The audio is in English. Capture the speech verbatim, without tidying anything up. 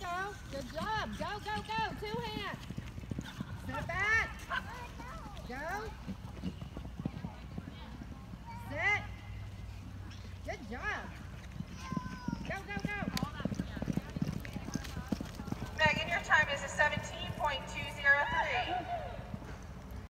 go. Good job. Go, go, go. Two hands. Sit back. Go. Sit. Good job. Go, go, go. Megan, your time is a seventeen point two zero three.